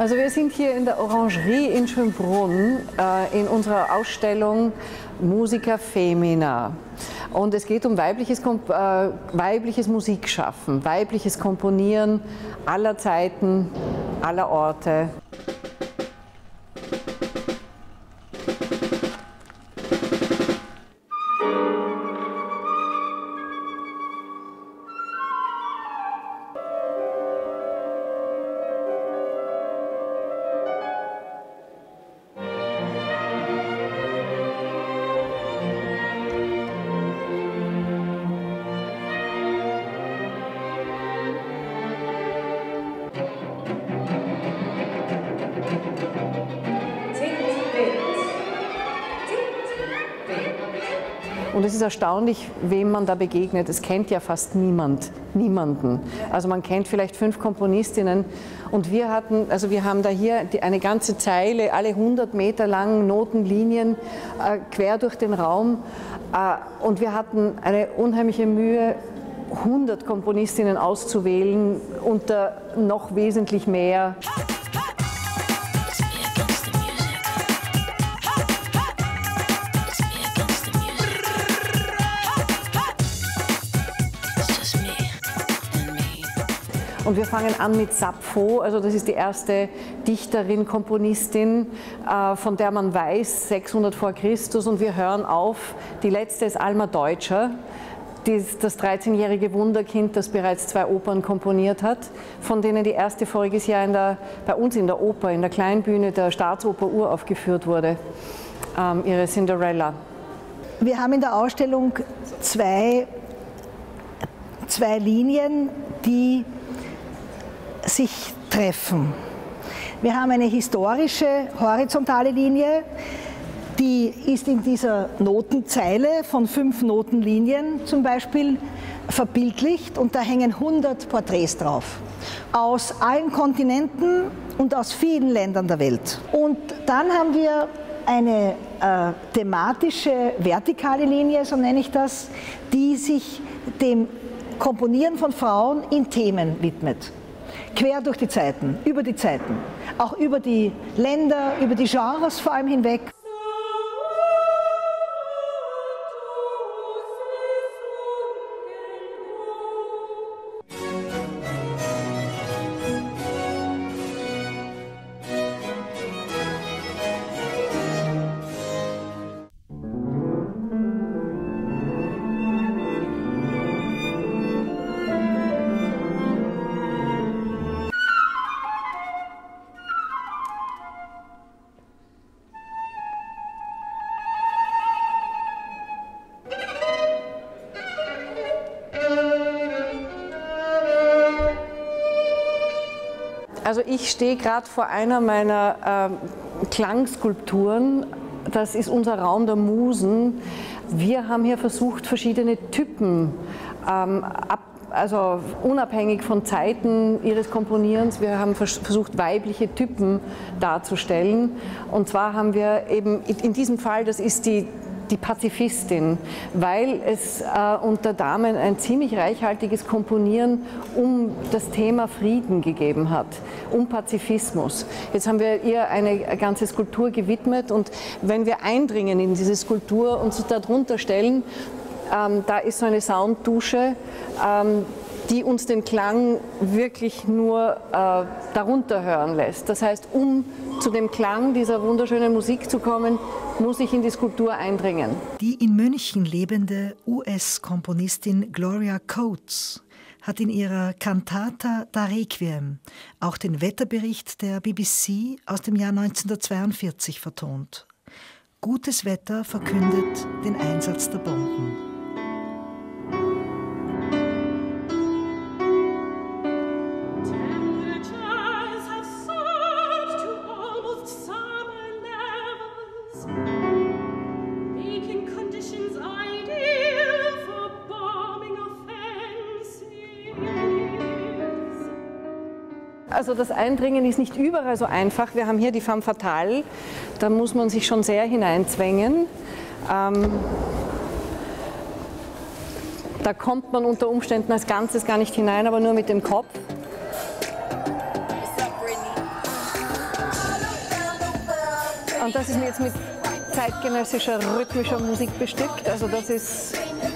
Also wir sind hier in der Orangerie in Schönbrunn in unserer Ausstellung Musica Femina. Und es geht um weibliches Musikschaffen, weibliches Komponieren aller Zeiten, aller Orte. Und es ist erstaunlich, wem man da begegnet. Es kennt ja fast niemanden. Also man kennt vielleicht 5 Komponistinnen. Und wir haben da hier eine ganze Zeile, alle 100 Meter langen Notenlinien quer durch den Raum. Und wir hatten eine unheimliche Mühe, 100 Komponistinnen auszuwählen unter noch wesentlich mehr. Und wir fangen an mit Sappho, also das ist die erste Dichterin, Komponistin, von der man weiß, 600 vor Christus, und wir hören auf. Die letzte ist Alma Deutscher, das 13-jährige Wunderkind, das bereits 2 Opern komponiert hat, von denen die erste voriges Jahr bei uns in der Oper, in der Kleinbühne der Staatsoper uraufgeführt wurde, ihre Cinderella. Wir haben in der Ausstellung zwei Linien, die sich treffen. Wir haben eine historische horizontale Linie, die ist in dieser Notenzeile von 5 Notenlinien zum Beispiel verbildlicht, und da hängen 100 Porträts drauf. Aus allen Kontinenten und aus vielen Ländern der Welt. Und dann haben wir eine thematische vertikale Linie, so nenne ich das, die sich dem Komponieren von Frauen in Themen widmet. Quer durch die Zeiten, über die Zeiten, auch über die Länder, über die Genres vor allem hinweg. Also ich stehe gerade vor einer meiner Klangskulpturen. Das ist unser Raum der Musen. Wir haben hier versucht, verschiedene Typen, also unabhängig von Zeiten ihres Komponierens, wir haben versucht, weibliche Typen darzustellen. Und zwar haben wir eben in diesem Fall, das ist die Pazifistin, weil es unter Damen ein ziemlich reichhaltiges Komponieren um das Thema Frieden gegeben hat, um Pazifismus. Jetzt haben wir ihr eine ganze Skulptur gewidmet, und wenn wir eindringen in diese Skulptur und uns darunter stellen, da ist so eine Sounddusche, die uns den Klang wirklich nur darunter hören lässt. Das heißt, um zu dem Klang dieser wunderschönen Musik zu kommen, muss ich in die Skulptur eindringen. Die in München lebende US-Komponistin Gloria Coates hat in ihrer Cantata da Requiem auch den Wetterbericht der BBC aus dem Jahr 1942 vertont. Gutes Wetter verkündet den Einsatz der Bomben. Also das Eindringen ist nicht überall so einfach. Wir haben hier die Femme Fatale, da muss man sich schon sehr hineinzwängen. Da kommt man unter Umständen als Ganzes gar nicht hinein, aber nur mit dem Kopf. Und das ist jetzt mit zeitgenössischer rhythmischer Musik bestückt. Also das ist...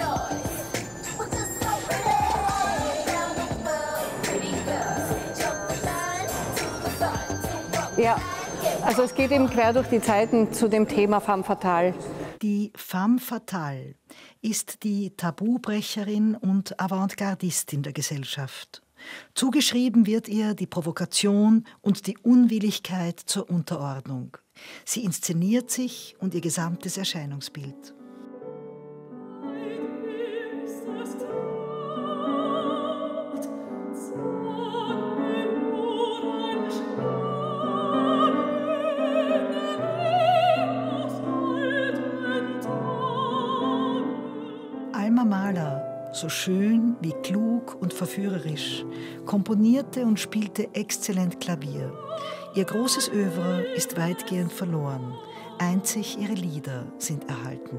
Ja, also es geht eben quer durch die Zeiten zu dem Thema Femme fatale. Die Femme fatale ist die Tabubrecherin und Avantgardistin der Gesellschaft. Zugeschrieben wird ihr die Provokation und die Unwilligkeit zur Unterordnung. Sie inszeniert sich und ihr gesamtes Erscheinungsbild. Alma Mahler, so schön wie klug und verführerisch, komponierte und spielte exzellent Klavier. Ihr großes Œuvre ist weitgehend verloren. Einzig ihre Lieder sind erhalten.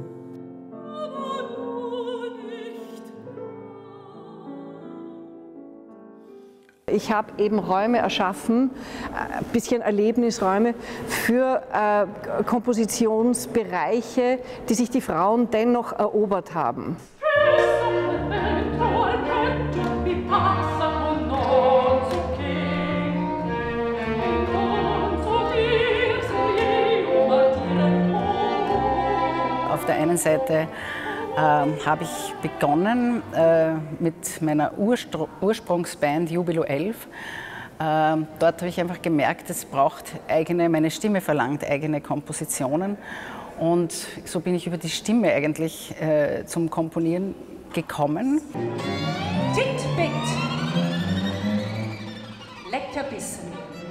Ich habe eben Räume erschaffen, ein bisschen Erlebnisräume für Kompositionsbereiche, die sich die Frauen dennoch erobert haben. Auf der einen Seite habe ich begonnen mit meiner Ursprungsband Jubilo 11. Dort habe ich einfach gemerkt, es braucht meine Stimme verlangt eigene Kompositionen. Und so bin ich über die Stimme eigentlich zum Komponieren gekommen. Titbit, Leckerbissen.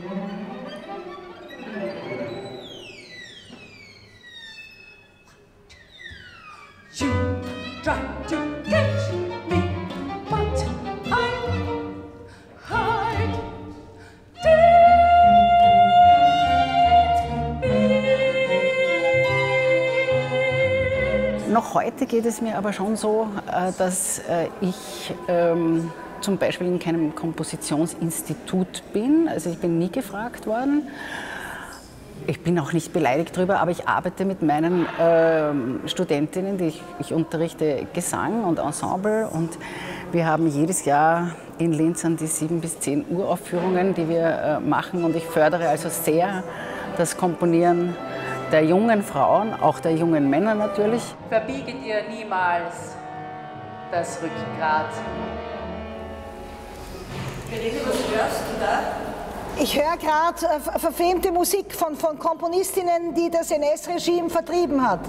You try to catch me, but I hide. Noch heute geht es mir aber schon so, dass ich zum Beispiel in keinem Kompositionsinstitut bin. Also ich bin nie gefragt worden. Ich bin auch nicht beleidigt darüber, aber ich arbeite mit meinen Studentinnen, ich unterrichte Gesang und Ensemble, und wir haben jedes Jahr in Linz an die 7 bis 10 Uraufführungen, die wir machen, und ich fördere also sehr das Komponieren der jungen Frauen, auch der jungen Männer natürlich. Verbiege dir niemals das Rückgrat. Verena, was hörst du da? Ich höre gerade verfemte Musik von Komponistinnen, die das NS-Regime vertrieben hat.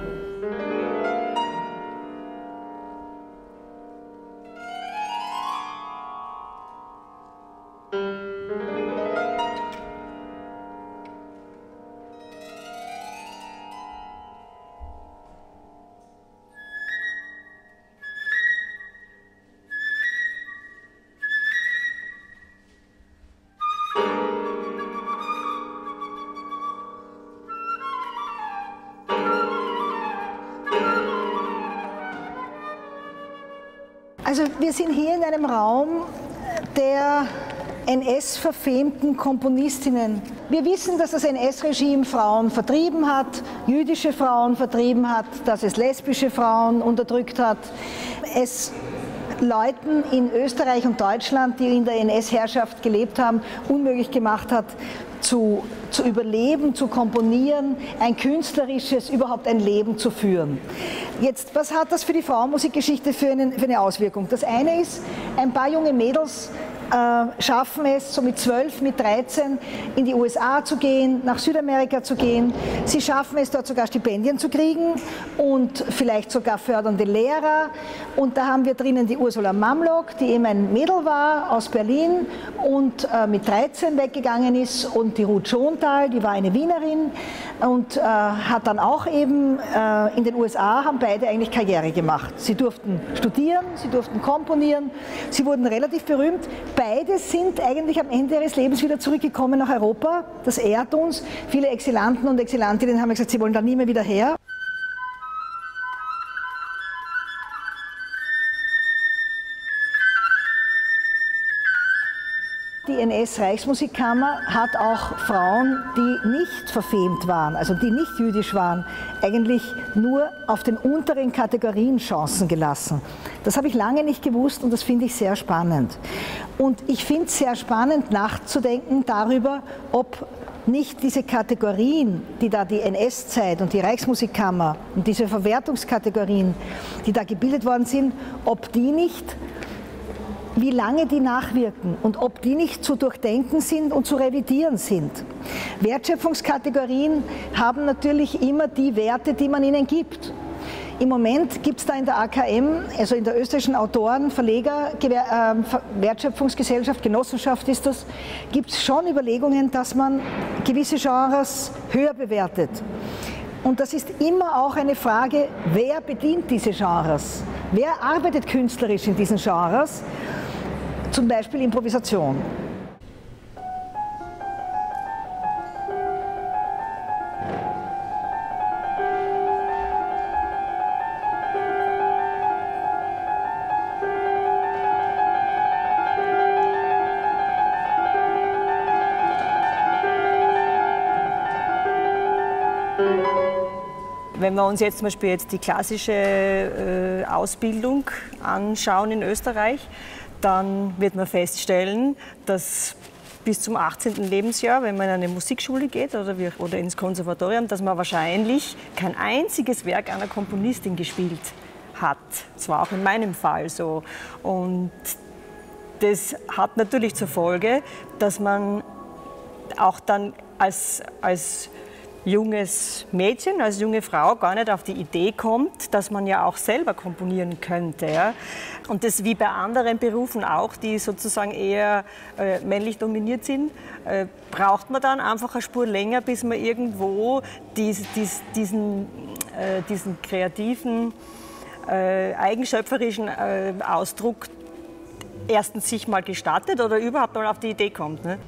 Also wir sind hier in einem Raum der NS-verfemten Komponistinnen. Wir wissen, dass das NS-Regime Frauen vertrieben hat, jüdische Frauen vertrieben hat, dass es lesbische Frauen unterdrückt hat. Es Leuten in Österreich und Deutschland, die in der NS-Herrschaft gelebt haben, unmöglich gemacht hat, zu überleben, zu komponieren, ein künstlerisches, überhaupt ein Leben zu führen. Jetzt, was hat das für die Frauenmusikgeschichte für eine Auswirkung? Das eine ist, ein paar junge Mädels schaffen es, so mit 12, mit 13 in die USA zu gehen, nach Südamerika zu gehen. Sie schaffen es, dort sogar Stipendien zu kriegen und vielleicht sogar fördernde Lehrer. Und da haben wir drinnen die Ursula Mamlock, die eben ein Mädel war aus Berlin und mit 13 weggegangen ist, und die Ruth Schontal, die war eine Wienerin und hat dann auch eben in den USA, haben beide eigentlich Karriere gemacht. Sie durften studieren, sie durften komponieren, sie wurden relativ berühmt. Beide sind eigentlich am Ende ihres Lebens wieder zurückgekommen nach Europa. Das ehrt uns. Viele Exilanten und Exilantinnen haben gesagt, sie wollen da nie mehr wieder her. Die die NS-Reichsmusikkammer hat auch Frauen, die nicht verfemt waren, also die nicht jüdisch waren, eigentlich nur auf den unteren Kategorien Chancen gelassen. Das habe ich lange nicht gewusst und das finde ich sehr spannend. Und ich finde es sehr spannend nachzudenken darüber, ob nicht diese Kategorien, die da die NS-Zeit und die Reichsmusikkammer und diese Verwertungskategorien, die da gebildet worden sind, ob die nicht, wie lange die nachwirken und ob die nicht zu durchdenken sind und zu revidieren sind. Wertschöpfungskategorien haben natürlich immer die Werte, die man ihnen gibt. Im Moment gibt es da in der AKM, also in der österreichischen Autoren-, Verleger-, Wertschöpfungsgesellschaft, Genossenschaft ist das, gibt es schon Überlegungen, dass man gewisse Genres höher bewertet. Und das ist immer auch eine Frage, wer bedient diese Genres? Wer arbeitet künstlerisch in diesen Genres? Zum Beispiel Improvisation. Wenn wir uns jetzt zum Beispiel die klassische Ausbildung anschauen in Österreich, dann wird man feststellen, dass bis zum 18. Lebensjahr, wenn man in eine Musikschule geht oder ins Konservatorium, dass man wahrscheinlich kein einziges Werk einer Komponistin gespielt hat. Das war auch in meinem Fall so. Und das hat natürlich zur Folge, dass man auch dann als junges Mädchen, als junge Frau gar nicht auf die Idee kommt, dass man ja auch selber komponieren könnte. Ja? Und das wie bei anderen Berufen auch, die sozusagen eher männlich dominiert sind, braucht man dann einfach eine Spur länger, bis man irgendwo diesen kreativen, eigenschöpferischen Ausdruck erstens sich mal gestattet oder überhaupt mal auf die Idee kommt. Ne?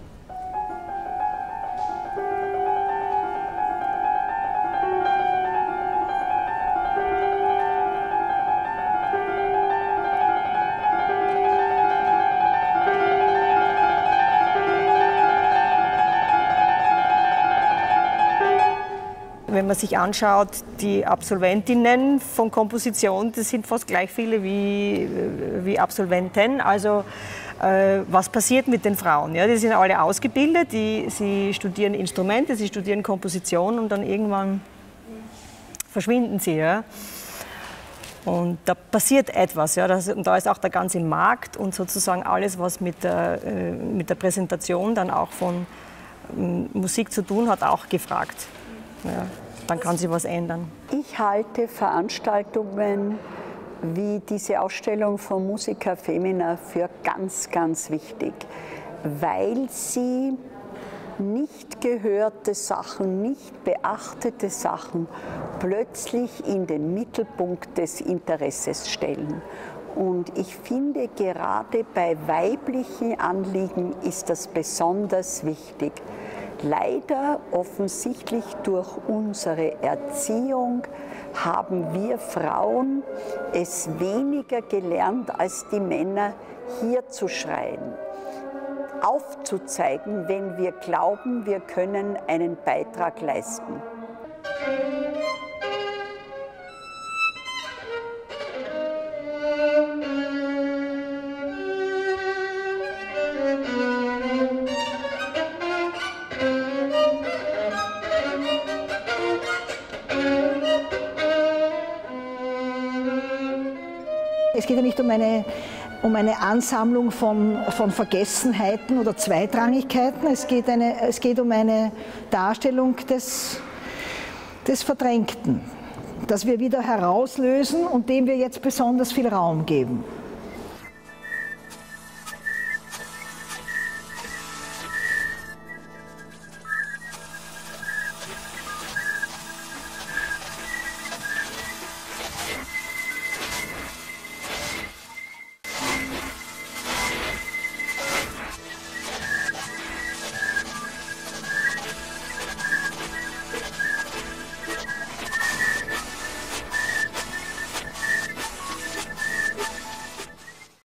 Wenn man sich anschaut, die Absolventinnen von Komposition, das sind fast gleich viele wie Absolventen. Also was passiert mit den Frauen? Ja, die sind alle ausgebildet, sie studieren Instrumente, sie studieren Komposition und dann irgendwann verschwinden sie. Ja? Und da passiert etwas. Ja? Und da ist auch der ganze Markt und sozusagen alles, was mit der Präsentation dann auch von Musik zu tun hat, auch gefragt. Ja, dann kann sich was ändern. Ich halte Veranstaltungen wie diese Ausstellung von Musica Femina für ganz, ganz wichtig, weil sie nicht gehörte Sachen, nicht beachtete Sachen plötzlich in den Mittelpunkt des Interesses stellen. Und ich finde, gerade bei weiblichen Anliegen ist das besonders wichtig. Leider, offensichtlich durch unsere Erziehung, haben wir Frauen es weniger gelernt als die Männer, hier zu schreien, aufzuzeigen, wenn wir glauben, wir können einen Beitrag leisten. Es geht ja nicht um eine Ansammlung von Vergessenheiten oder Zweitrangigkeiten. Es geht um eine Darstellung des Verdrängten, das wir wieder herauslösen und dem wir jetzt besonders viel Raum geben.